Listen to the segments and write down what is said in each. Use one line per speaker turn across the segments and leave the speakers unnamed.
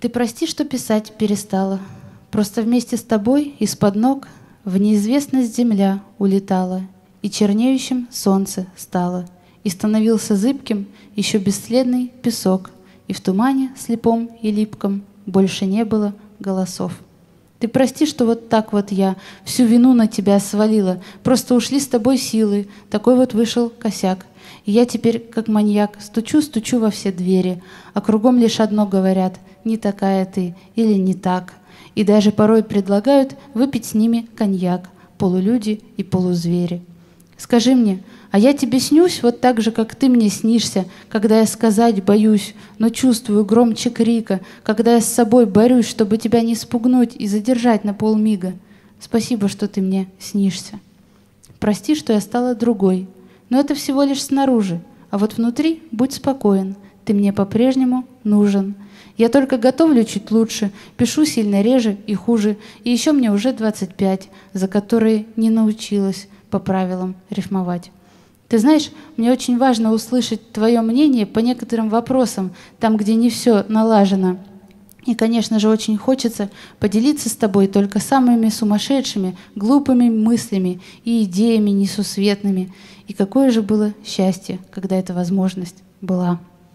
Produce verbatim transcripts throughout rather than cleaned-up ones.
Ты прости, что писать перестала. Просто вместе с тобой из-под ног в неизвестность земля улетала, и чернеющим солнце стало, и становился зыбким еще бесследный песок, и в тумане слепом и липком больше не было голосов. Ты прости, что вот так вот я всю вину на тебя свалила, просто ушли с тобой силы, такой вот вышел косяк. И я теперь, как маньяк, стучу-стучу во все двери, а кругом лишь одно говорят: не такая ты или не так. И даже порой предлагают выпить с ними коньяк, полулюди и полузвери. Скажи мне, а я тебе снюсь вот так же, как ты мне снишься, когда я сказать боюсь, но чувствую громче крика, когда я с собой борюсь, чтобы тебя не спугнуть и задержать на полмига. Спасибо, что ты мне снишься. Прости, что я стала другой, но это всего лишь снаружи, а вот внутри будь спокоен, ты мне по-прежнему нужен. Я только готовлю чуть лучше, пишу сильно реже и хуже, и еще мне уже двадцать пять, за которые не научилась по правилам рифмовать. Ты знаешь, мне очень важно услышать твое мнение по некоторым вопросам, там, где не все налажено. И, конечно же, очень хочется поделиться с тобой только самыми сумасшедшими, глупыми мыслями и идеями несусветными. И какое же было счастье, когда эта возможность была.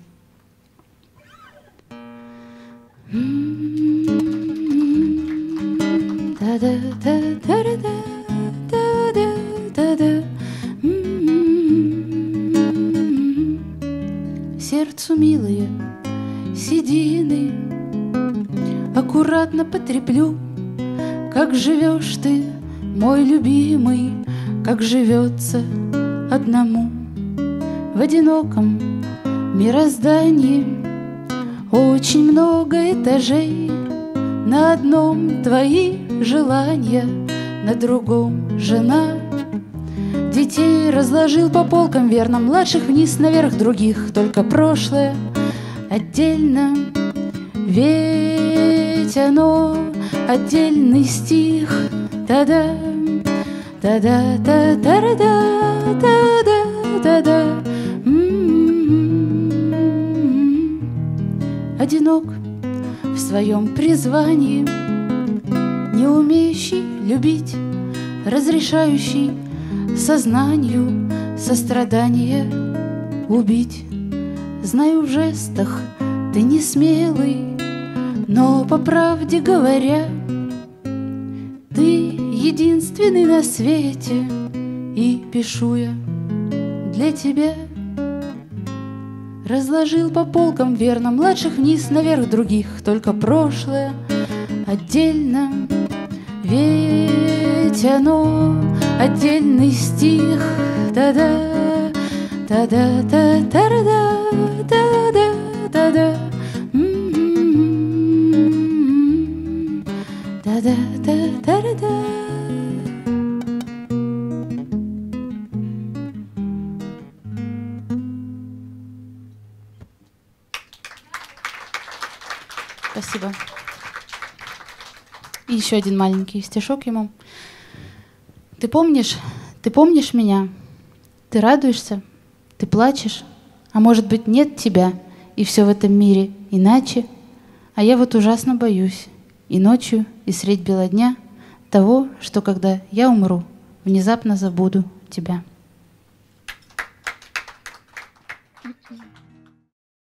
Сердцу милые седины аккуратно потреплю. Как живешь ты, мой любимый, как живется одному в одиноком мироздании. Очень много этажей, на одном твои желания, на другом жена. Детей разложил по полкам верно, младших вниз, наверх других, только прошлое отдельно. Ведь оно отдельный стих. Та-да, та-да, та-та-да, та-да, та-да. Одинок в своем призвании, не умеющий любить, разрешающий сознанию сострадание убить. Знаю, в жестах ты не смелый, но, по правде говоря, ты единственный на свете, и пишу я для тебя. Разложил по полкам верно, младших вниз, наверх других, только прошлое отдельно. Ведь оно отдельный стих. Та-да, та-да, та-та-да, та-да, та-да. Та-да, та-та-да. Спасибо. И еще один маленький стишок ему. Ты помнишь, ты помнишь меня? Ты радуешься? Ты плачешь? А может быть, нет тебя, и все в этом мире иначе? А я вот ужасно боюсь и ночью, и средь бела дня того, что когда я умру, внезапно забуду тебя.